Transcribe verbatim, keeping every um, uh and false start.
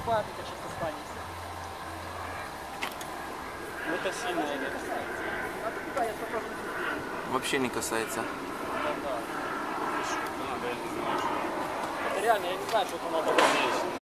память, сейчас останется. Ну это сильно не касается. Надо туда, я покажу. Вообще не касается. Да, да. Это реально, я не знаю, что это надо.